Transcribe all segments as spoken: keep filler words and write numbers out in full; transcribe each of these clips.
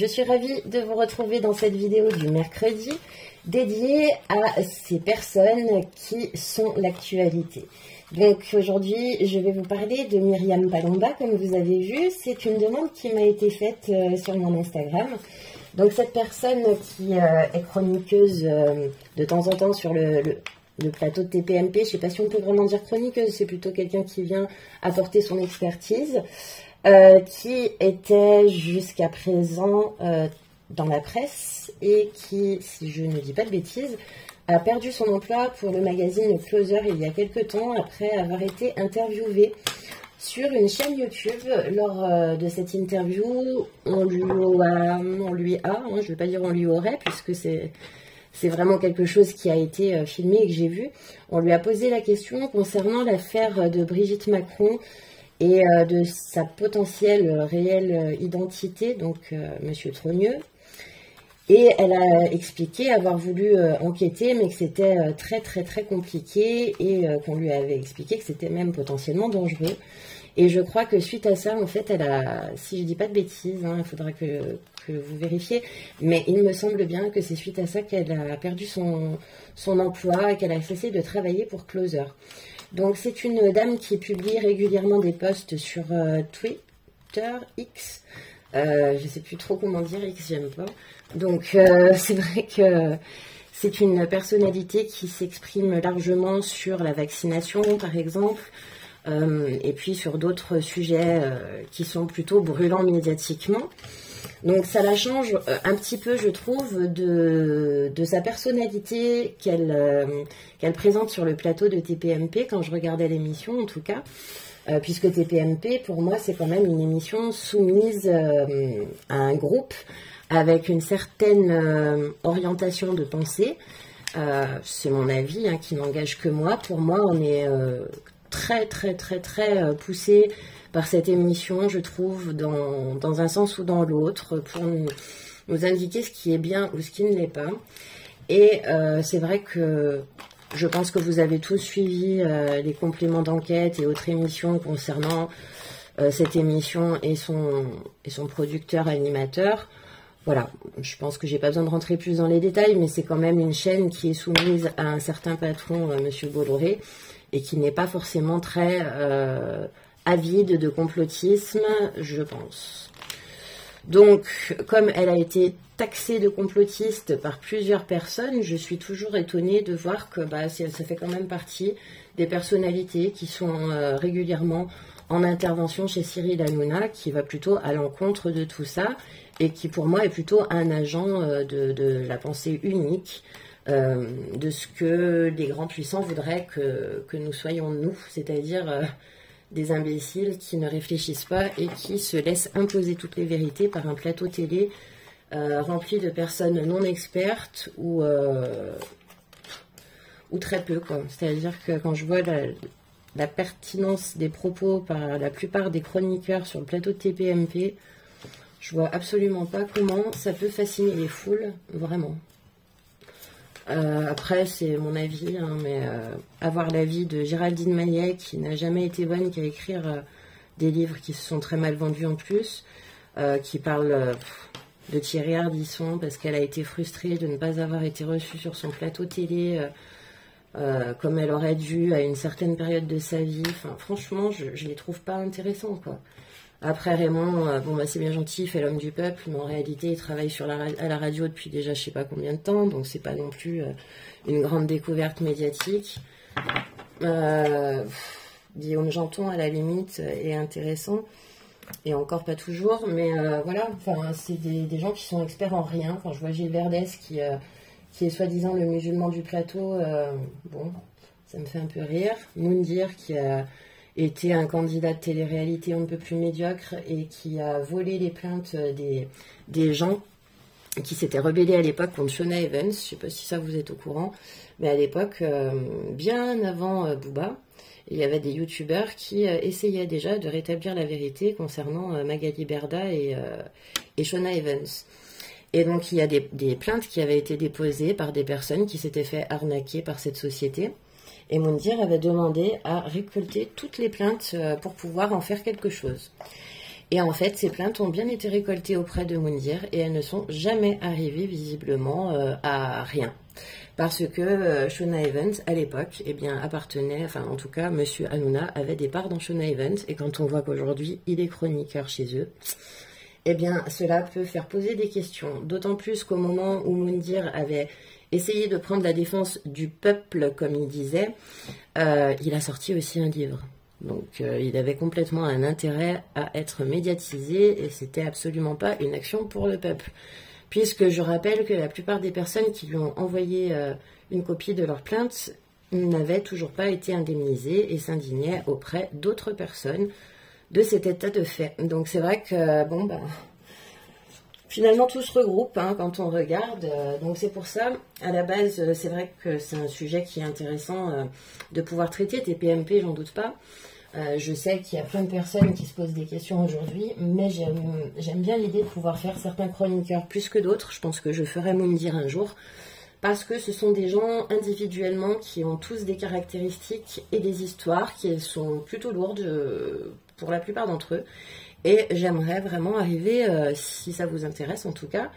suis ravie de vous retrouver dans cette vidéo du mercredi dédiée à ces personnes qui sont l'actualité. Donc aujourd'hui, je vais vous parler de Myriam Palomba, comme vous avez vu. C'est une demande qui m'a été faite euh, sur mon Instagram. Donc cette personne qui euh, est chroniqueuse euh, de temps en temps sur le, le, le plateau de T P M P, je ne sais pas si on peut vraiment dire chroniqueuse, c'est plutôt quelqu'un qui vient apporter son expertise. Euh, qui était jusqu'à présent euh, dans la presse et qui, si je ne dis pas de bêtises, a perdu son emploi pour le magazine Closer il y a quelques temps après avoir été interviewée sur une chaîne YouTube. Lors euh, de cette interview, on lui a, on lui a hein, je ne vais pas dire on lui aurait, puisque c'est c'est vraiment quelque chose qui a été euh, filmé et que j'ai vu. On lui a posé la question concernant l'affaire de Brigitte Macron et euh, de sa potentielle euh, réelle euh, identité, donc euh, Monsieur Trogneux. Et elle a expliqué avoir voulu euh, enquêter, mais que c'était euh, très très très compliqué et euh, qu'on lui avait expliqué que c'était même potentiellement dangereux. Et je crois que suite à ça, en fait, elle a, si je dis pas de bêtises, hein, il faudra que, que vous vérifiez, mais il me semble bien que c'est suite à ça qu'elle a perdu son, son emploi et qu'elle a cessé de travailler pour Closer. Donc c'est une dame qui publie régulièrement des posts sur euh, Twitter, X, euh, je ne sais plus trop comment dire, X j'aime pas. Donc euh, c'est vrai que c'est une personnalité qui s'exprime largement sur la vaccination par exemple, euh, et puis sur d'autres sujets euh, qui sont plutôt brûlants médiatiquement. Donc ça la change un petit peu, je trouve, de, de sa personnalité qu'elle euh, qu'elle présente sur le plateau de T P M P, quand je regardais l'émission en tout cas, euh, puisque T P M P, pour moi, c'est quand même une émission soumise euh, à un groupe avec une certaine euh, orientation de pensée. Euh, c'est mon avis, hein, qui n'engage que moi. Pour moi, on est euh, très, très, très, très euh, poussé par cette émission, je trouve, dans, dans un sens ou dans l'autre, pour nous, nous indiquer ce qui est bien ou ce qui ne l'est pas. Et euh, c'est vrai que je pense que vous avez tous suivi euh, les compléments d'enquête et autres émissions concernant euh, cette émission et son, et son producteur animateur. Voilà, je pense que j'ai pas besoin de rentrer plus dans les détails, mais c'est quand même une chaîne qui est soumise à un certain patron, euh, Monsieur Bolloré, et qui n'est pas forcément très euh, avide de complotisme, je pense. Donc, comme elle a été taxée de complotiste par plusieurs personnes, je suis toujours étonnée de voir que bah, ça fait quand même partie des personnalités qui sont euh, régulièrement en intervention chez Cyril Hanouna, qui va plutôt à l'encontre de tout ça, et qui pour moi est plutôt un agent euh, de, de la pensée unique, euh, de ce que les grands puissants voudraient que, que nous soyons nous, c'est-à-dire euh, des imbéciles qui ne réfléchissent pas et qui se laissent imposer toutes les vérités par un plateau télé euh, rempli de personnes non expertes ou, euh, ou très peu, quoi. C'est-à-dire que quand je vois la, la pertinence des propos par la plupart des chroniqueurs sur le plateau de T P M P, je vois absolument pas comment ça peut fasciner les foules, vraiment. Euh, après, c'est mon avis, hein, mais euh, avoir l'avis de Géraldine Maillet, qui n'a jamais été bonne qu'à écrire euh, des livres qui se sont très mal vendus en plus, euh, qui parle euh, de Thierry Ardisson parce qu'elle a été frustrée de ne pas avoir été reçue sur son plateau télé euh, euh, comme elle aurait dû à une certaine période de sa vie. Enfin, franchement, je, je les trouve pas intéressants, quoi. Après Raymond, euh, bon bah c'est bien gentil, il fait l'homme du peuple, mais en réalité il travaille sur la, à la radio depuis déjà je sais pas combien de temps, donc c'est pas non plus euh, une grande découverte médiatique. Euh, Guillaume Janton à la limite est intéressant, et encore pas toujours, mais euh, voilà, enfin c'est des, des gens qui sont experts en rien. Quand je vois Gilles Verdès qui, euh, qui est soi-disant le musulman du plateau, euh, bon, ça me fait un peu rire. Moundir qui a était un candidat de télé-réalité un peu plus médiocre et qui a volé les plaintes des, des gens qui s'étaient rebellés à l'époque contre Shona Evans. Je ne sais pas si ça vous êtes au courant, mais à l'époque, euh, bien avant euh, Booba, il y avait des youtubeurs qui euh, essayaient déjà de rétablir la vérité concernant euh, Magali Berda et, euh, et Shona Evans. Et donc il y a des, des plaintes qui avaient été déposées par des personnes qui s'étaient fait arnaquer par cette société. Et Moundir avait demandé à récolter toutes les plaintes pour pouvoir en faire quelque chose. Et en fait, ces plaintes ont bien été récoltées auprès de Moundir et elles ne sont jamais arrivées visiblement euh, à rien. Parce que euh, Shona Evans, à l'époque, eh bien, appartenait, enfin en tout cas, Monsieur Hanouna avait des parts dans Shona Evans. Et quand on voit qu'aujourd'hui, il est chroniqueur chez eux, eh bien, cela peut faire poser des questions. D'autant plus qu'au moment où Moundir avait essayé de prendre la défense du peuple, comme il disait, euh, il a sorti aussi un livre. Donc euh, il avait complètement un intérêt à être médiatisé et c'était absolument pas une action pour le peuple. Puisque je rappelle que la plupart des personnes qui lui ont envoyé euh, une copie de leur plainte n'avaient toujours pas été indemnisées et s'indignaient auprès d'autres personnes de cet état de fait. Donc c'est vrai que bon ben finalement tout se regroupe hein, quand on regarde. Euh, donc c'est pour ça, à la base, euh, c'est vrai que c'est un sujet qui est intéressant euh, de pouvoir traiter. T P M P, j'en doute pas. Euh, je sais qu'il y a plein de personnes qui se posent des questions aujourd'hui, mais j'aime bien l'idée de pouvoir faire certains chroniqueurs plus que d'autres. Je pense que je ferai Moundir un jour, parce que ce sont des gens individuellement qui ont tous des caractéristiques et des histoires qui sont plutôt lourdes euh, pour la plupart d'entre eux. Et j'aimerais vraiment arriver, euh, si ça vous intéresse en tout cas,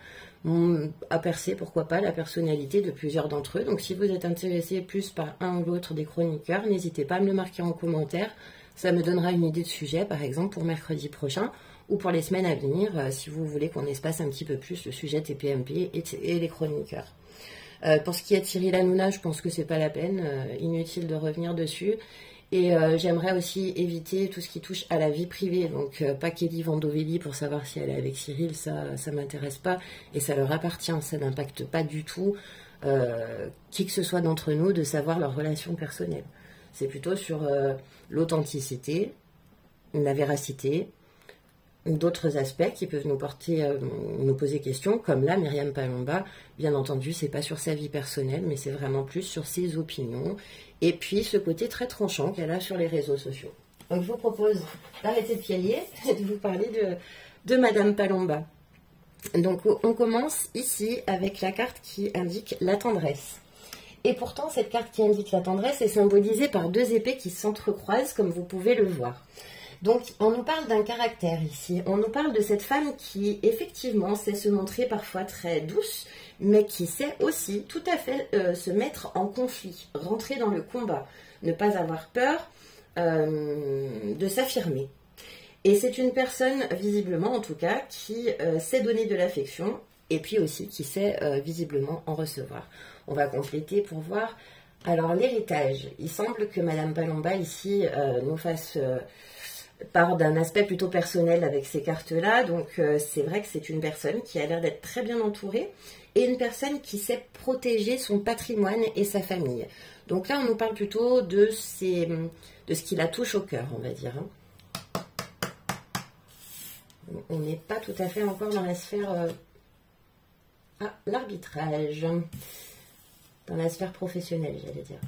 à percer, pourquoi pas, la personnalité de plusieurs d'entre eux. Donc si vous êtes intéressé plus par un ou l'autre des chroniqueurs, n'hésitez pas à me le marquer en commentaire. Ça me donnera une idée de sujet, par exemple, pour mercredi prochain ou pour les semaines à venir, euh, si vous voulez qu'on espace un petit peu plus le sujet T P M P et, et les chroniqueurs. Euh, pour ce qui est de Cyril Hanouna, je pense que c'est pas la peine, euh, inutile de revenir dessus. Et euh, j'aimerais aussi éviter tout ce qui touche à la vie privée. Donc euh, pas Kelly Vandovelli pour savoir si elle est avec Cyril, ça ça m'intéresse pas. Et ça leur appartient, ça n'impacte pas du tout euh, qui que ce soit d'entre nous de savoir leur relation personnelle. C'est plutôt sur euh, l'authenticité, la véracité, d'autres aspects qui peuvent nous porter, euh, nous poser question, comme là, Myriam Palomba, bien entendu, c'est pas sur sa vie personnelle, mais c'est vraiment plus sur ses opinions, et puis ce côté très tranchant qu'elle a sur les réseaux sociaux. Donc je vous propose d'arrêter de piailler et de vous parler de, de Madame Palomba. Donc on commence ici avec la carte qui indique la tendresse. Et pourtant, cette carte qui indique la tendresse est symbolisée par deux épées qui s'entrecroisent, comme vous pouvez le voir. Donc, on nous parle d'un caractère ici. On nous parle de cette femme qui, effectivement, sait se montrer parfois très douce, mais qui sait aussi tout à fait euh, se mettre en conflit, rentrer dans le combat, ne pas avoir peur euh, de s'affirmer. Et c'est une personne, visiblement en tout cas, qui euh, sait donner de l'affection, et puis aussi qui sait euh, visiblement en recevoir. On va compléter pour voir. Alors, l'héritage. Il semble que Madame Palomba, ici, euh, nous fasse... Euh, part d'un aspect plutôt personnel avec ces cartes-là. Donc, euh, c'est vrai que c'est une personne qui a l'air d'être très bien entourée et une personne qui sait protéger son patrimoine et sa famille. Donc là, on nous parle plutôt de, ses, de ce qui la touche au cœur, on va dire. On n'est pas tout à fait encore dans la sphère... Euh... Ah, l'arbitrage. Dans la sphère professionnelle, j'allais dire.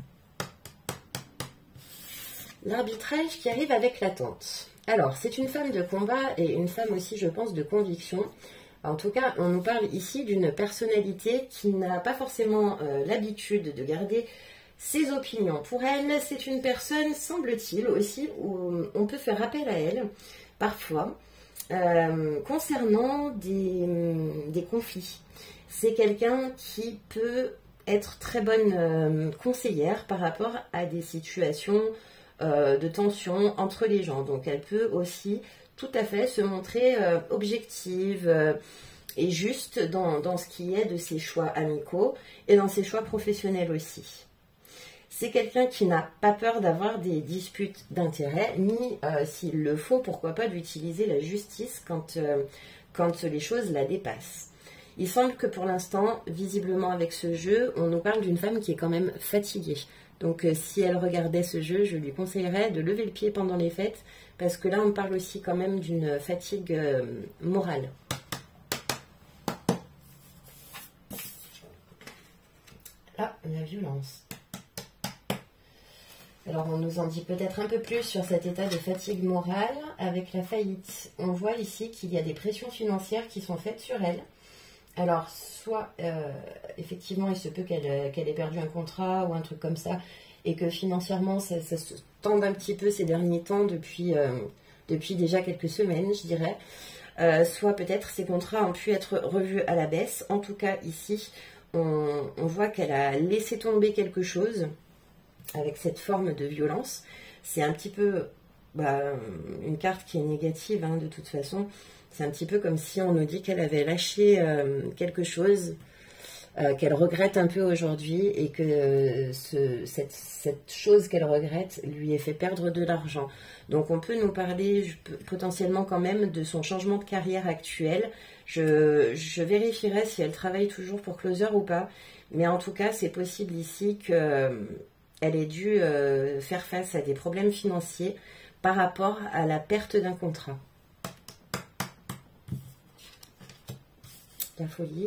L'arbitrage qui arrive avec l'attente. Alors, c'est une femme de combat et une femme aussi, je pense, de conviction. En tout cas, on nous parle ici d'une personnalité qui n'a pas forcément euh, l'habitude de garder ses opinions. Pour elle, c'est une personne, semble-t-il, aussi, où on peut faire appel à elle, parfois, euh, concernant des, des conflits. C'est quelqu'un qui peut être très bonne euh, conseillère par rapport à des situations Euh, de tension entre les gens. Donc elle peut aussi tout à fait se montrer euh, objective euh, et juste dans, dans ce qui est de ses choix amicaux et dans ses choix professionnels aussi. C'est quelqu'un qui n'a pas peur d'avoir des disputes d'intérêt, ni euh, s'il le faut, pourquoi pas d'utiliser la justice quand, euh, quand les choses la dépassent. Il semble que pour l'instant, visiblement avec ce jeu, on nous parle d'une femme qui est quand même fatiguée. Donc euh, si elle regardait ce jeu, je lui conseillerais de lever le pied pendant les fêtes, parce que là on parle aussi quand même d'une fatigue euh, morale. Ah, la violence. Alors on nous en dit peut-être un peu plus sur cet état de fatigue morale avec la faillite. On voit ici qu'il y a des pressions financières qui sont faites sur elle. Alors, soit, euh, effectivement, il se peut qu'elle qu'elle ait perdu un contrat ou un truc comme ça, et que financièrement, ça, ça se tende un petit peu ces derniers temps depuis, euh, depuis déjà quelques semaines, je dirais. Euh, soit peut-être ces contrats ont pu être revus à la baisse. En tout cas, ici, on, on voit qu'elle a laissé tomber quelque chose avec cette forme de violence. C'est un petit peu bah, une carte qui est négative, hein, de toute façon. C'est un petit peu comme si on nous dit qu'elle avait lâché euh, quelque chose, euh, qu'elle regrette un peu aujourd'hui, et que euh, ce, cette, cette chose qu'elle regrette lui ait fait perdre de l'argent. Donc on peut nous parler potentiellement quand même de son changement de carrière actuel. Je, je vérifierai si elle travaille toujours pour Closer ou pas, mais en tout cas c'est possible ici qu'elle ait dû euh, faire face à des problèmes financiers par rapport à la perte d'un contrat. La folie.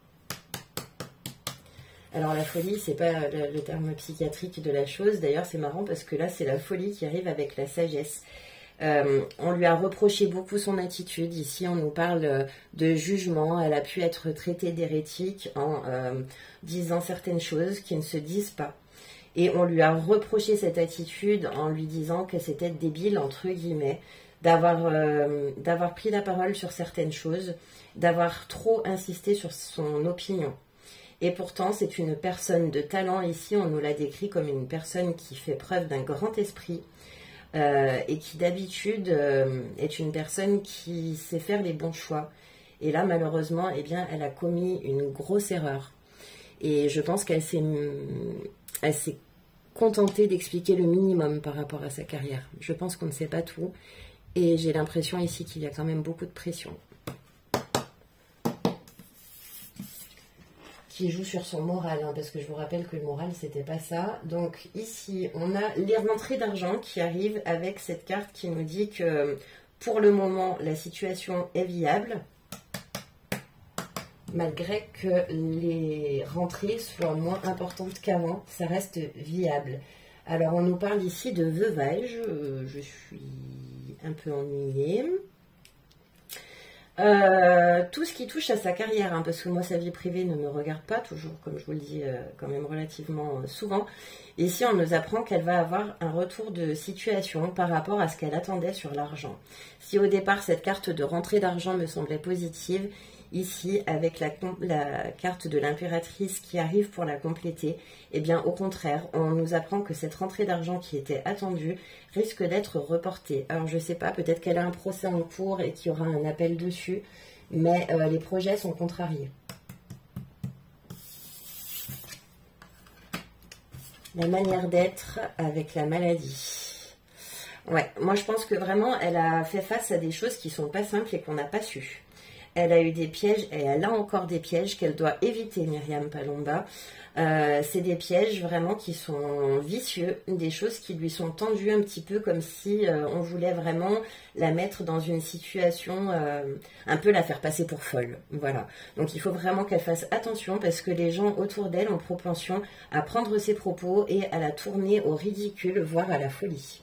Alors la folie, c'est pas le, le terme psychiatrique de la chose. D'ailleurs, c'est marrant parce que là, c'est la folie qui arrive avec la sagesse. Euh, on lui a reproché beaucoup son attitude. Ici, on nous parle de jugement. Elle a pu être traitée d'hérétique en euh, disant certaines choses qui ne se disent pas. Et on lui a reproché cette attitude en lui disant que c'était débile, entre guillemets, d'avoir euh, d'avoir pris la parole sur certaines choses, d'avoir trop insisté sur son opinion. Et pourtant, c'est une personne de talent. Ici, on nous l'a décrit comme une personne qui fait preuve d'un grand esprit euh, et qui, d'habitude, euh, est une personne qui sait faire les bons choix. Et là, malheureusement, eh bien, elle a commis une grosse erreur. Et je pense qu'elle s'est elle s'est contentée d'expliquer le minimum par rapport à sa carrière. Je pense qu'on ne sait pas tout. Et j'ai l'impression ici qu'il y a quand même beaucoup de pression qui joue sur son moral, hein, parce que je vous rappelle que le moral, c'était pas ça. Donc ici, on a les rentrées d'argent qui arrivent avec cette carte qui nous dit que pour le moment, la situation est viable, malgré que les rentrées soient moins importantes qu'avant, ça reste viable. Alors, on nous parle ici de veuvage. Euh, je suis un peu ennuyée. Euh, tout ce qui touche à sa carrière, hein, parce que moi, sa vie privée ne me regarde pas toujours, comme je vous le dis euh, quand même relativement euh, souvent. Ici, on nous apprend qu'elle va avoir un retour de situation par rapport à ce qu'elle attendait sur l'argent. Si au départ, cette carte de rentrée d'argent me semblait positive, ici, avec la, la carte de l'impératrice qui arrive pour la compléter, eh bien, au contraire, on nous apprend que cette rentrée d'argent qui était attendue risque d'être reportée. Alors, je ne sais pas, peut-être qu'elle a un procès en cours et qu'il y aura un appel dessus, mais euh, les projets sont contrariés. La manière d'être avec la maladie. Ouais, moi, je pense que vraiment, elle a fait face à des choses qui ne sont pas simples et qu'on n'a pas su. Elle a eu des pièges et elle a encore des pièges qu'elle doit éviter, Myriam Palomba. Euh, c'est des pièges vraiment qui sont vicieux, des choses qui lui sont tendues un petit peu comme si euh, on voulait vraiment la mettre dans une situation, euh, un peu la faire passer pour folle. Voilà. Donc il faut vraiment qu'elle fasse attention parce que les gens autour d'elle ont propension à prendre ses propos et à la tourner au ridicule, voire à la folie.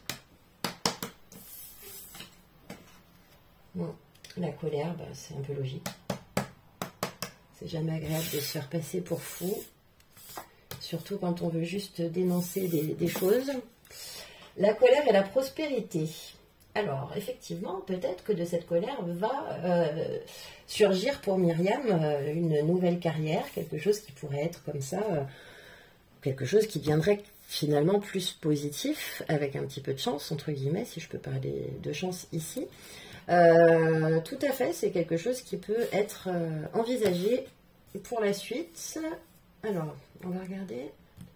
Bon. La colère, bah, c'est un peu logique. C'est jamais agréable de se faire passer pour fou. Surtout quand on veut juste dénoncer des, des choses. La colère et la prospérité. Alors, effectivement, peut-être que de cette colère va euh, surgir pour Myriam euh, une nouvelle carrière. Quelque chose qui pourrait être comme ça. Euh, quelque chose qui deviendrait finalement plus positif, avec un petit peu de chance, entre guillemets, si je peux parler de chance ici. Euh, tout à fait, c'est quelque chose qui peut être euh, envisagé pour la suite. Alors, on va regarder.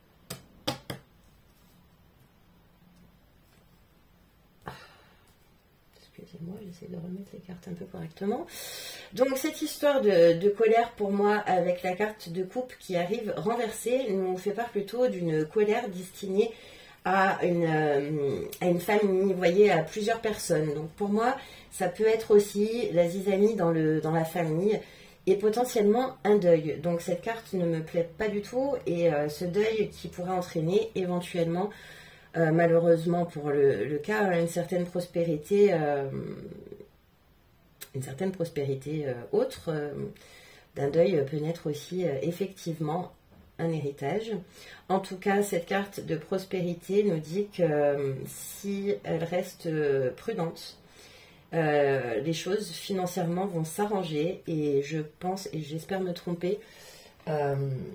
Ah, excusez-moi, j'essaie de remettre les cartes un peu correctement. Donc, cette histoire de, de colère, pour moi, avec la carte de coupe qui arrive renversée, nous fait part plutôt d'une colère destinée à une, euh, à une famille, vous voyez, à plusieurs personnes. Donc pour moi, ça peut être aussi la zizanie dans, le, dans la famille et potentiellement un deuil. Donc cette carte ne me plaît pas du tout et euh, ce deuil qui pourrait entraîner éventuellement, euh, malheureusement pour le, le cas, une certaine prospérité, euh, une certaine prospérité euh, autre, euh, d'un deuil peut naître aussi euh, effectivement un héritage. En tout cas, cette carte de prospérité nous dit que euh, si elle reste euh, prudente, euh, les choses financièrement vont s'arranger. Et je pense, et j'espère me tromper, euh,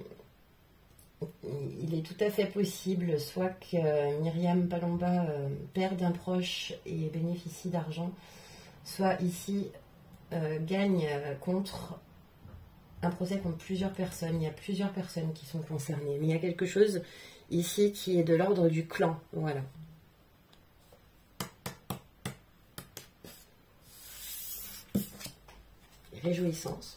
il est tout à fait possible soit que Myriam Palomba euh, perde un proche et bénéficie d'argent, soit ici euh, gagne euh, contre un procès contre plusieurs personnes. Il y a plusieurs personnes qui sont concernées. Mais il y a quelque chose ici qui est de l'ordre du clan. Voilà. Réjouissance.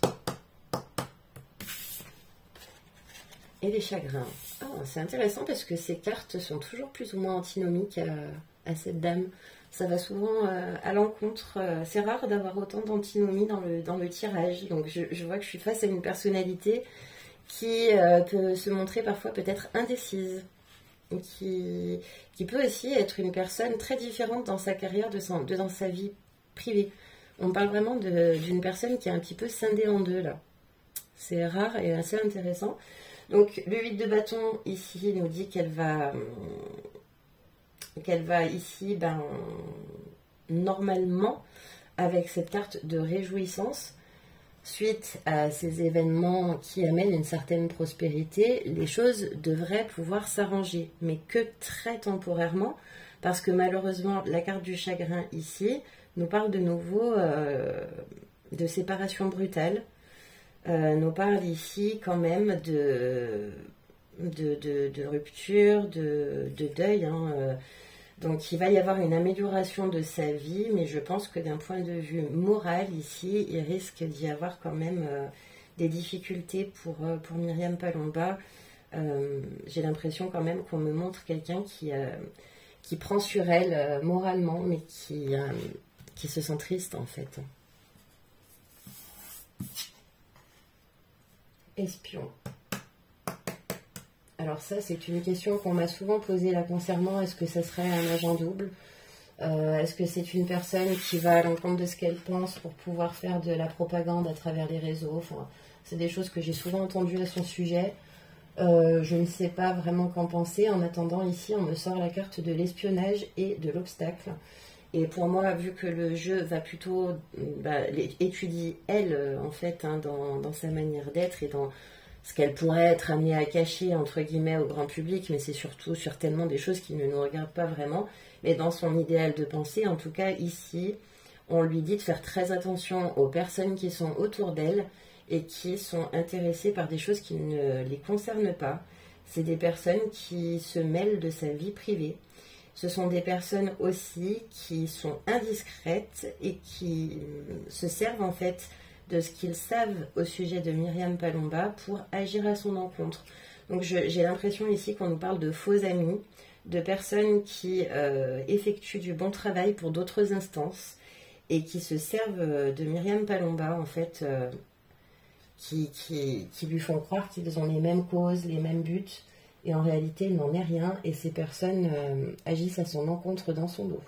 Et les chagrins. Ah, c'est intéressant parce que ces cartes sont toujours plus ou moins antinomiques à, à cette dame. Ça va souvent euh, à l'encontre. Euh, c'est rare d'avoir autant d'antinomies dans le, dans le tirage. Donc je, je vois que je suis face à une personnalité qui euh, peut se montrer parfois peut-être indécise. Qui, qui peut aussi être une personne très différente dans sa carrière, de, son, de dans sa vie privée. On parle vraiment d'une personne qui est un petit peu scindée en deux là. C'est rare et assez intéressant. Donc le huit de bâton ici nous dit qu'elle va qu'elle va ici ben, normalement avec cette carte de réjouissance suite à ces événements qui amènent une certaine prospérité, les choses devraient pouvoir s'arranger, mais que très temporairement, parce que malheureusement la carte du chagrin ici nous parle de nouveau euh, de séparation brutale. Euh, nous parle ici quand même de, de, de, de rupture, de, de deuil. Hein, euh. Donc il va y avoir une amélioration de sa vie, mais je pense que d'un point de vue moral ici, il risque d'y avoir quand même euh, des difficultés pour, euh, pour Myriam Palomba. Euh, J'ai l'impression quand même qu'on me montre quelqu'un qui, euh, qui prend sur elle euh, moralement, mais qui, euh, qui se sent triste en fait. Espion. Alors ça, c'est une question qu'on m'a souvent posée là concernant. Est-ce que ça serait un agent double? euh, Est-ce que c'est une personne qui va à l'encontre de ce qu'elle pense pour pouvoir faire de la propagande à travers les réseaux? Enfin, c'est des choses que j'ai souvent entendues à son sujet. Euh, je ne sais pas vraiment qu'en penser. En attendant, ici, on me sort la carte de l'espionnage et de l'obstacle. Et pour moi, vu que le jeu va plutôt bah, étudier elle, en fait, hein, dans, dans sa manière d'être et dans ce qu'elle pourrait être amenée à cacher, entre guillemets, au grand public, mais c'est surtout certainement des choses qui ne nous regardent pas vraiment, mais dans son idéal de pensée, en tout cas, ici, on lui dit de faire très attention aux personnes qui sont autour d'elle et qui sont intéressées par des choses qui ne les concernent pas. C'est des personnes qui se mêlent de sa vie privée. Ce sont des personnes aussi qui sont indiscrètes et qui se servent en fait de ce qu'ils savent au sujet de Myriam Palomba pour agir à son encontre. Donc j'ai l'impression ici qu'on nous parle de faux amis, de personnes qui euh, effectuent du bon travail pour d'autres instances et qui se servent de Myriam Palomba en fait, euh, qui, qui, qui lui font croire qu'ils ont les mêmes causes, les mêmes buts. Et en réalité, il n'en est rien, et ces personnes euh, agissent à son encontre dans son dos.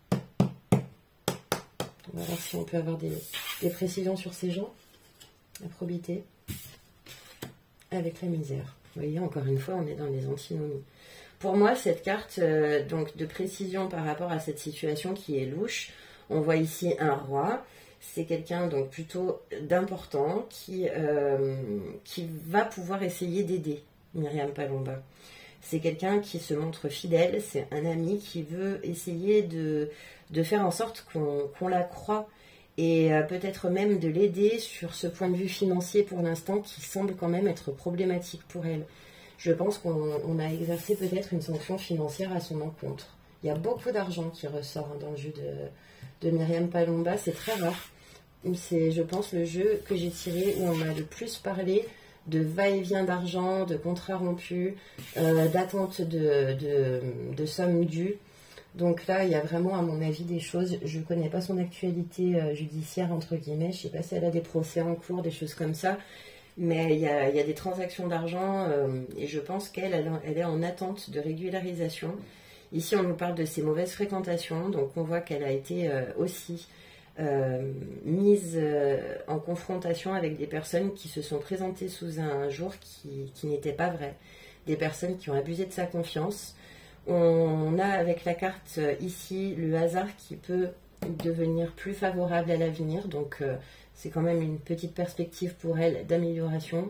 On va voir si on peut avoir des, des précisions sur ces gens. La probité avec la misère. Vous voyez, encore une fois, on est dans les antinomies. Pour moi, cette carte euh, donc de précision par rapport à cette situation qui est louche, on voit ici un roi. C'est quelqu'un donc plutôt d'important qui, euh, qui va pouvoir essayer d'aider Myriam Palomba. C'est quelqu'un qui se montre fidèle, c'est un ami qui veut essayer de, de faire en sorte qu'on qu'on la croie et euh, peut-être même de l'aider sur ce point de vue financier pour l'instant qui semble quand même être problématique pour elle. Je pense qu'on on a exercé peut-être une sanction financière à son encontre. Il y a beaucoup d'argent qui ressort hein, dans le jeu de, de Myriam Palomba, c'est très rare. C'est, je pense, le jeu que j'ai tiré où on m'a le plus parlé de va-et-vient d'argent, de contrats rompus, euh, d'attente de, de, de sommes dues. Donc là, il y a vraiment, à mon avis, des choses. Je ne connais pas son actualité euh, judiciaire, entre guillemets. Je ne sais pas si elle a des procès en cours, des choses comme ça. Mais il y a, il y a des transactions d'argent euh, et je pense qu'elle elle, elle est en attente de régularisation. Ici, on nous parle de ses mauvaises fréquentations. Donc on voit qu'elle a été euh, aussi euh, mise euh, en confrontation avec des personnes qui se sont présentées sous un jour qui, qui n'était pas vrai, des personnes qui ont abusé de sa confiance. On a avec la carte euh, ici le hasard qui peut devenir plus favorable à l'avenir, donc euh, c'est quand même une petite perspective pour elle d'amélioration.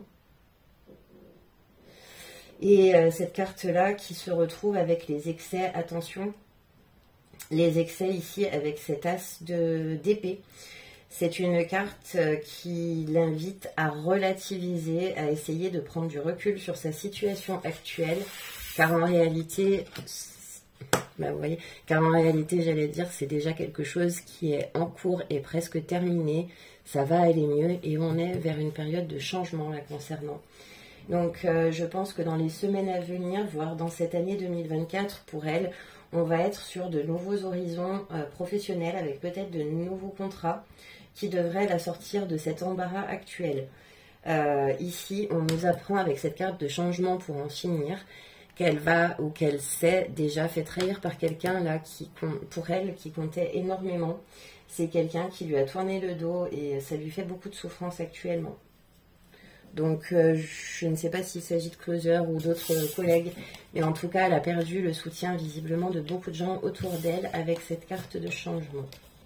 Et euh, cette carte-là qui se retrouve avec les excès, attention, les excès ici avec cet as de d'épée. C'est une carte qui l'invite à relativiser, à essayer de prendre du recul sur sa situation actuelle, car en réalité, bah vous voyez, car en réalité, j'allais dire, c'est déjà quelque chose qui est en cours et presque terminé. Ça va aller mieux et on est vers une période de changement la concernant. Donc euh, je pense que dans les semaines à venir, voire dans cette année deux mille vingt-quatre, pour elle, on va être sur de nouveaux horizons euh, professionnels avec peut-être de nouveaux contrats qui devraient la sortir de cet embarras actuel. Euh, ici, on nous apprend avec cette carte de changement pour en finir qu'elle va ou qu'elle s'est déjà fait trahir par quelqu'un là qui, pour elle, qui comptait énormément. C'est quelqu'un qui lui a tourné le dos et ça lui fait beaucoup de souffrance actuellement. Donc, euh, je ne sais pas s'il s'agit de closer ou d'autres collègues, mais en tout cas, elle a perdu le soutien visiblement de beaucoup de gens autour d'elle avec cette carte de changement.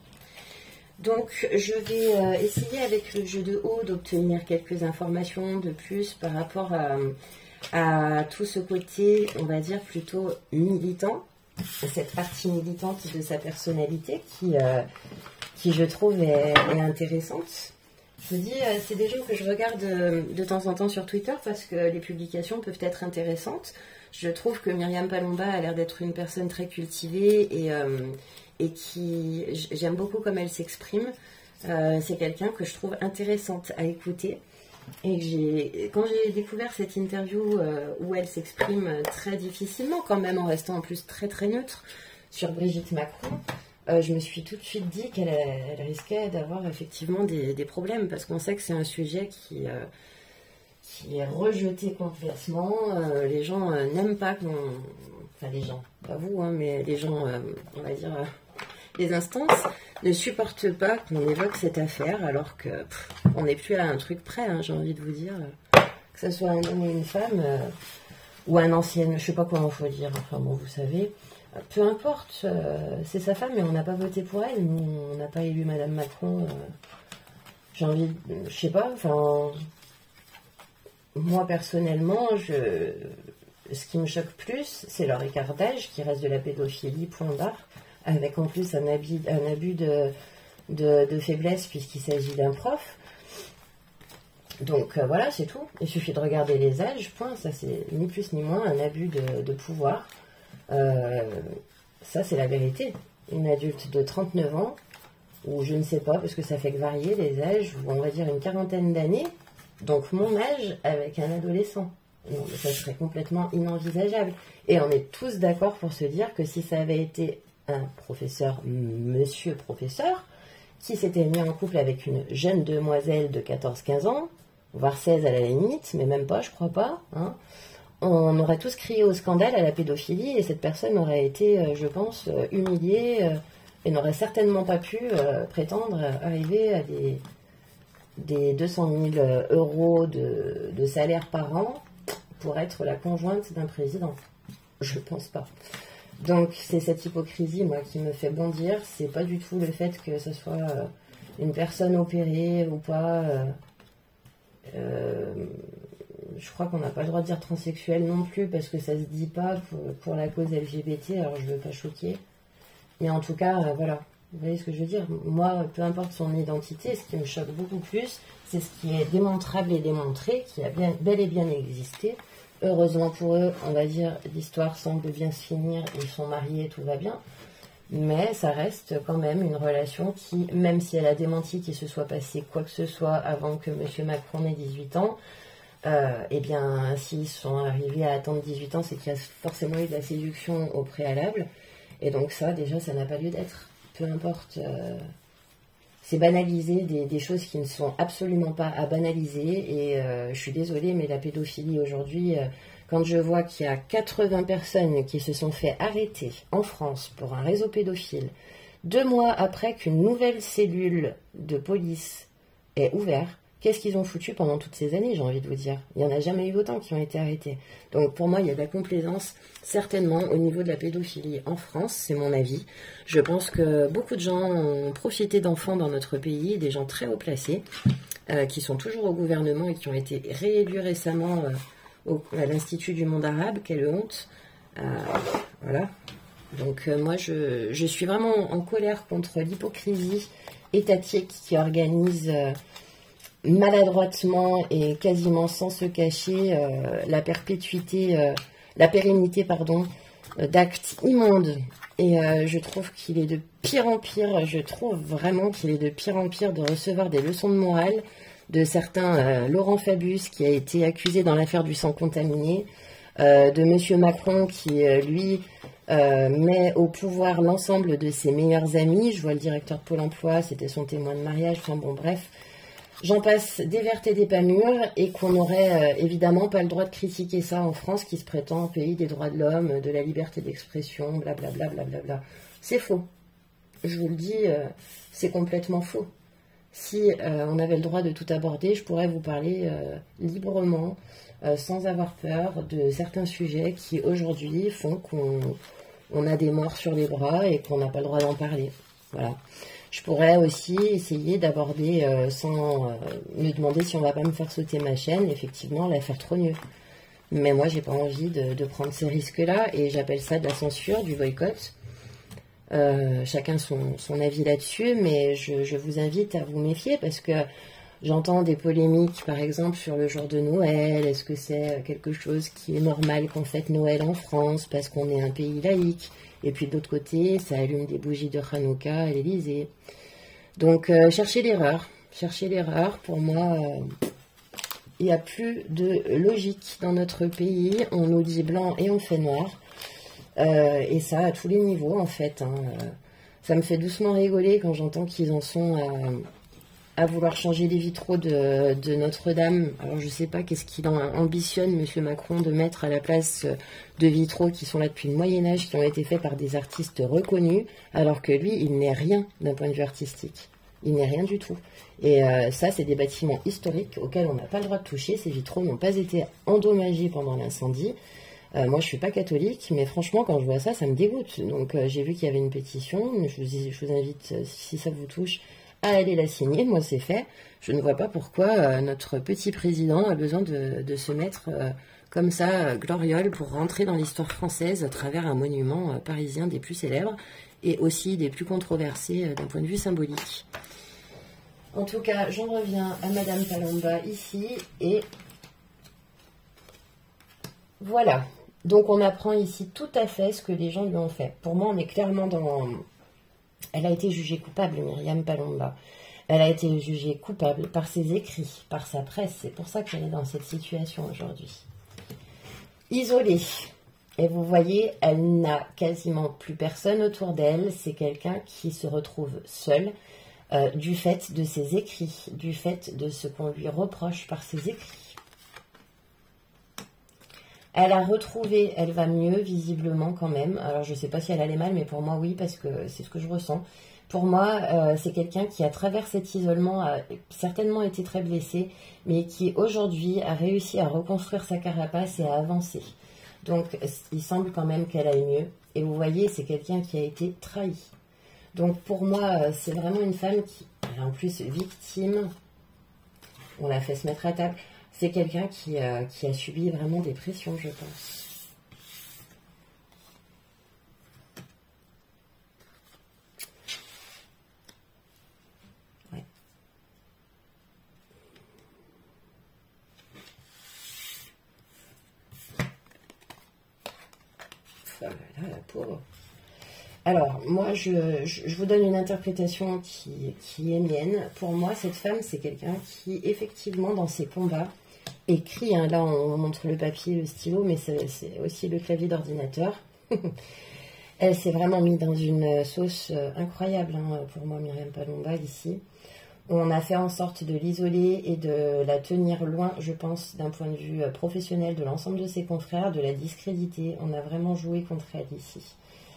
Donc, je vais euh, essayer avec le jeu de haut d'obtenir quelques informations de plus par rapport à, à tout ce côté, on va dire, plutôt militant, cette partie militante de sa personnalité qui, euh, qui je trouve, est, est intéressante. Je vous dis, c'est des gens que je regarde de temps en temps sur Twitter parce que les publications peuvent être intéressantes. Je trouve que Myriam Palomba a l'air d'être une personne très cultivée et, euh, et qui... J'aime beaucoup comme elle s'exprime. Euh, c'est quelqu'un que je trouve intéressante à écouter. Et j'ai, quand j'ai découvert cette interview euh, où elle s'exprime très difficilement, quand même en restant en plus très très neutre, sur Brigitte Macron, Euh, je me suis tout de suite dit qu'elle elle risquait d'avoir effectivement des, des problèmes parce qu'on sait que c'est un sujet qui, euh, qui est rejeté complètement. Euh, les gens euh, n'aiment pas qu'on... Enfin les gens, pas vous, hein, mais les gens, euh, on va dire, euh, les instances ne supportent pas qu'on évoque cette affaire alors que pff, on n'est plus à un truc près, hein, j'ai envie de vous dire. Que ce soit un homme ou une femme euh, ou un ancien, je sais pas comment il faut dire, enfin bon, vous savez... Peu importe, euh, c'est sa femme, mais on n'a pas voté pour elle. Nous, on n'a pas élu Madame Macron. Euh, J'ai envie, de, je sais pas. Enfin, moi personnellement, je, ce qui me choque plus, c'est leur écart d'âge, qui reste de la pédophilie, point barre, avec en plus un abus, un abus de, de, de faiblesse puisqu'il s'agit d'un prof. Donc euh, voilà, c'est tout. Il suffit de regarder les âges, point. Ça, c'est ni plus ni moins un abus de, de pouvoir. Euh, ça c'est la vérité. Une adulte de trente-neuf ans, ou je ne sais pas, parce que ça fait que varier les âges, ou on va dire une quarantaine d'années, donc mon âge avec un adolescent. Non, mais ça serait complètement inenvisageable. Et on est tous d'accord pour se dire que si ça avait été un professeur, monsieur professeur, qui s'était mis en couple avec une jeune demoiselle de quatorze quinze ans, voire seize à la limite, mais même pas, je crois pas, hein, on aurait tous crié au scandale, à la pédophilie, et cette personne aurait été, je pense, humiliée et n'aurait certainement pas pu prétendre arriver à des, des deux cent mille euros de, de salaire par an pour être la conjointe d'un président. Je pense pas. Donc c'est cette hypocrisie, moi, qui me fait bondir. C'est pas du tout le fait que ce soit une personne opérée ou pas. Euh, je crois qu'on n'a pas le droit de dire transsexuel non plus parce que ça se dit pas pour, pour la cause L G B T, alors je veux pas choquer. Mais en tout cas, euh, voilà, vous voyez ce que je veux dire. Moi, peu importe son identité, ce qui me choque beaucoup plus, c'est ce qui est démontrable et démontré, qui a bien, bel et bien existé. Heureusement pour eux, on va dire, l'histoire semble bien se finir, ils sont mariés, tout va bien. Mais ça reste quand même une relation qui, même si elle a démenti qu'il se soit passé quoi que ce soit avant que M. Macron ait dix-huit ans, Euh, eh bien, s'ils sont arrivés à attendre dix-huit ans, c'est qu'il y a forcément eu de la séduction au préalable. Et donc ça, déjà, ça n'a pas lieu d'être. Peu importe. Euh, c'est banaliser des, des choses qui ne sont absolument pas à banaliser. Et euh, je suis désolée, mais la pédophilie aujourd'hui, euh, quand je vois qu'il y a quatre-vingts personnes qui se sont fait arrêter en France pour un réseau pédophile, Deux mois après qu'une nouvelle cellule de police est ouverte, qu'est-ce qu'ils ont foutu pendant toutes ces années, j'ai envie de vous dire. Il n'y en a jamais eu autant qui ont été arrêtés. Donc pour moi, il y a de la complaisance, certainement, au niveau de la pédophilie en France, c'est mon avis. Je pense que beaucoup de gens ont profité d'enfants dans notre pays, des gens très haut placés, euh, qui sont toujours au gouvernement et qui ont été réélus récemment euh, au, à l'Institut du monde arabe. Quelle honte. Euh, voilà. Donc euh, moi, je, je suis vraiment en colère contre l'hypocrisie étatique qui organise... Euh, maladroitement et quasiment sans se cacher euh, la perpétuité, euh, la pérennité, pardon, euh, d'actes immondes. Et euh, je trouve qu'il est de pire en pire, je trouve vraiment qu'il est de pire en pire de recevoir des leçons de morale de certains, euh, Laurent Fabius qui a été accusé dans l'affaire du sang contaminé, euh, de Monsieur Macron qui, euh, lui, euh, met au pouvoir l'ensemble de ses meilleurs amis. Je vois le directeur de Pôle emploi, c'était son témoin de mariage, enfin bon bref. J'en passe des vertes et des pas mûres, et qu'on n'aurait euh, évidemment pas le droit de critiquer ça en France, qui se prétend pays des droits de l'homme, de la liberté d'expression, blablabla, blablabla. C'est faux. Je vous le dis, euh, c'est complètement faux. Si euh, on avait le droit de tout aborder, je pourrais vous parler euh, librement, euh, sans avoir peur de certains sujets qui aujourd'hui font qu'on on a des morts sur les bras et qu'on n'a pas le droit d'en parler. Voilà. Je pourrais aussi essayer d'aborder, euh, sans euh, me demander si on va pas me faire sauter ma chaîne, effectivement, l'affaire Trogneux. Mais moi, j'ai pas envie de, de prendre ces risques-là, et j'appelle ça de la censure, du boycott. Euh, chacun son, son avis là-dessus, mais je, je vous invite à vous méfier, parce que j'entends des polémiques, par exemple, sur le jour de Noël. Est-ce que c'est quelque chose qui est normal qu'on fête Noël en France, parce qu'on est un pays laïque? Et puis de l'autre côté, ça allume des bougies de Hanouka à l'Élysée. Donc, euh, cherchez l'erreur. Cherchez l'erreur. Pour moi, euh, il n'y a plus de logique dans notre pays. On nous dit blanc et on fait noir. Euh, et ça, à tous les niveaux, en fait. Hein. Ça me fait doucement rigoler quand j'entends qu'ils en sont à, à vouloir changer les vitraux de, de Notre-Dame. Alors, je ne sais pas qu'est-ce qu'il en ambitionne, Monsieur Macron, de mettre à la place de vitraux qui sont là depuis le Moyen-Âge, qui ont été faits par des artistes reconnus, alors que lui, il n'est rien d'un point de vue artistique. Il n'est rien du tout. Et euh, ça, c'est des bâtiments historiques auxquels on n'a pas le droit de toucher. Ces vitraux n'ont pas été endommagés pendant l'incendie. Euh, moi, je ne suis pas catholique, mais franchement, quand je vois ça, ça me dégoûte. Donc, euh, j'ai vu qu'il y avait une pétition. Je vous, je vous invite, si ça vous touche, à aller la signer. Moi, c'est fait. Je ne vois pas pourquoi euh, notre petit président a besoin de, de se mettre... Euh, comme ça, euh, gloriole, pour rentrer dans l'histoire française à travers un monument euh, parisien des plus célèbres et aussi des plus controversés euh, d'un point de vue symbolique. En tout cas, j'en reviens à Madame Palomba ici, et voilà. Donc on apprend ici tout à fait ce que les gens lui ont fait. Pour moi, on est clairement dans... Elle a été jugée coupable, Myriam Palomba. Elle a été jugée coupable par ses écrits, par sa presse. C'est pour ça qu'elle est dans cette situation aujourd'hui. Isolée. Et vous voyez, elle n'a quasiment plus personne autour d'elle. C'est quelqu'un qui se retrouve seul euh, du fait de ses écrits, du fait de ce qu'on lui reproche par ses écrits. Elle a retrouvé, elle va mieux visiblement quand même. Alors je ne sais pas si elle allait mal, mais pour moi oui, parce que c'est ce que je ressens. Pour moi, euh, c'est quelqu'un qui, à travers cet isolement, a certainement été très blessé, mais qui, aujourd'hui, a réussi à reconstruire sa carapace et à avancer. Donc, il semble quand même qu'elle aille mieux. Et vous voyez, c'est quelqu'un qui a été trahi. Donc, pour moi, c'est vraiment une femme qui, en plus, victime. On l'a fait se mettre à table. C'est quelqu'un qui, euh, qui a subi vraiment des pressions, je pense. Oh là là, la pauvre. Alors, moi, je, je, je vous donne une interprétation qui, qui est mienne. Pour moi, cette femme, c'est quelqu'un qui, effectivement, dans ses combats, écrit. Hein, là, on montre le papier, le stylo, mais c'est aussi le clavier d'ordinateur. Elle s'est vraiment mise dans une sauce incroyable, hein, pour moi, Myriam Palomba, ici. On a fait en sorte de l'isoler et de la tenir loin, je pense, d'un point de vue professionnel de l'ensemble de ses confrères, de la discréditer. On a vraiment joué contre elle ici.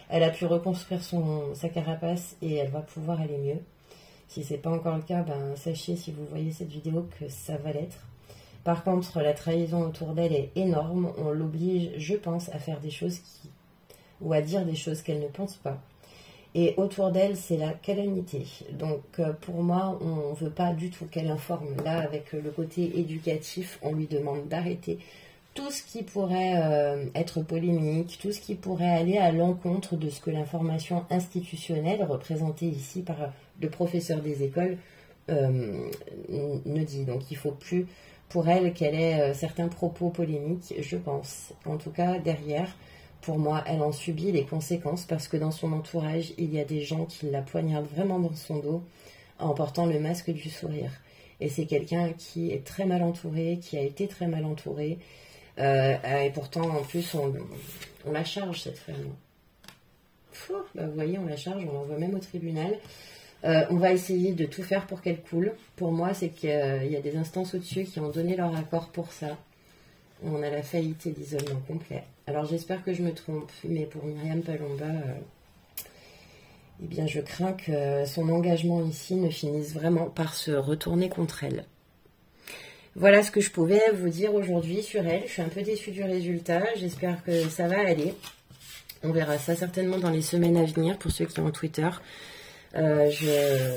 elle a pu reconstruire son, sa carapace et elle va pouvoir aller mieux. Si ce n'est pas encore le cas, ben, sachez si vous voyez cette vidéo que ça va l'être. Par contre, la trahison autour d'elle est énorme. On l'oblige, je pense, à faire des choses qui... ou à dire des choses qu'elle ne pense pas. Et autour d'elle, c'est la calamité. Donc, pour moi, on ne veut pas du tout qu'elle informe. Là, avec le côté éducatif, on lui demande d'arrêter tout ce qui pourrait euh, être polémique, tout ce qui pourrait aller à l'encontre de ce que l'information institutionnelle, représentée ici par le professeur des écoles, euh, ne dit. Donc, il ne faut plus... pour elle qu'elle ait euh, certains propos polémiques, je pense. En tout cas, derrière, pour moi, elle en subit les conséquences parce que dans son entourage, il y a des gens qui la poignardent vraiment dans son dos en portant le masque du sourire. Et c'est quelqu'un qui est très mal entouré, qui a été très mal entouré. Euh, et pourtant, en plus, on, on la charge, cette femme. Fou, bah, vous voyez, on la charge, on l'envoie même au tribunal. Euh, on va essayer de tout faire pour qu'elle coule. Pour moi, c'est qu'il y a des instances au-dessus qui ont donné leur accord pour ça. On a la faillite et l'isolement complet. Alors j'espère que je me trompe, mais pour Myriam Palomba, euh, eh bien je crains que son engagement ici ne finisse vraiment par se retourner contre elle. Voilà ce que je pouvais vous dire aujourd'hui sur elle. Je suis un peu déçue du résultat. J'espère que ça va aller. On verra ça certainement dans les semaines à venir pour ceux qui ont Twitter. Euh, je,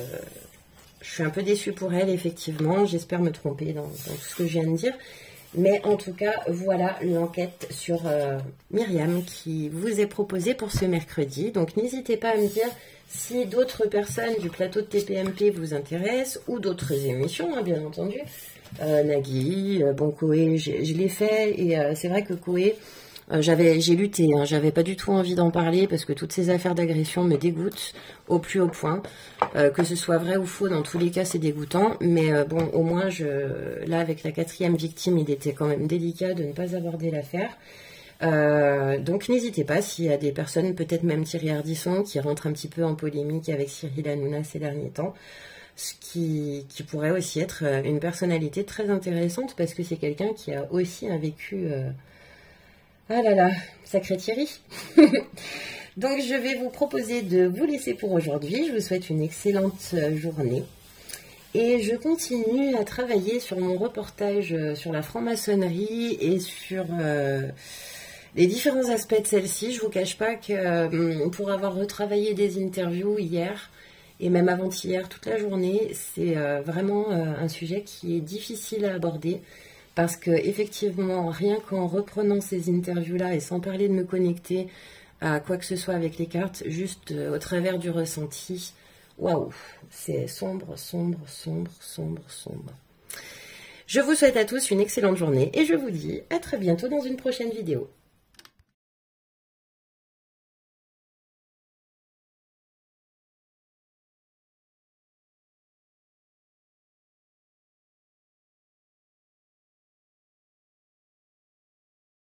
je suis un peu déçue pour elle, effectivement. J'espère me tromper dans, dans tout ce que je viens de dire. Mais en tout cas, voilà l'enquête sur euh, Myriam qui vous est proposée pour ce mercredi. Donc n'hésitez pas à me dire si d'autres personnes du plateau de T P M P vous intéressent ou d'autres émissions, hein, bien entendu. Euh, Nagui, euh, bon, Koé, je l'ai fait et euh, c'est vrai que Koé, euh, j'avais, j'ai lutté, hein, j'avais pas du tout envie d'en parler parce que toutes ces affaires d'agression me dégoûtent au plus haut point. Euh, que ce soit vrai ou faux, dans tous les cas, c'est dégoûtant. Mais euh, bon, au moins, je, là, avec la quatrième victime, il était quand même délicat de ne pas aborder l'affaire. Euh, donc, n'hésitez pas, s'il y a des personnes, peut-être même Thierry Ardisson, qui rentrent un petit peu en polémique avec Cyril Hanouna ces derniers temps, ce qui, qui pourrait aussi être une personnalité très intéressante, parce que c'est quelqu'un qui a aussi un vécu... Euh... Ah là là, sacré Thierry. Donc, je vais vous proposer de vous laisser pour aujourd'hui. Je vous souhaite une excellente journée. Et je continue à travailler sur mon reportage sur la franc-maçonnerie et sur euh, les différents aspects de celle-ci. Je ne vous cache pas que euh, pour avoir retravaillé des interviews hier et même avant-hier, toute la journée, c'est euh, vraiment euh, un sujet qui est difficile à aborder. Parce que effectivement, rien qu'en reprenant ces interviews-là et sans parler de me connecter à quoi que ce soit avec les cartes, juste euh, au travers du ressenti, waouh, c'est sombre, sombre, sombre, sombre, sombre. Je vous souhaite à tous une excellente journée et je vous dis à très bientôt dans une prochaine vidéo.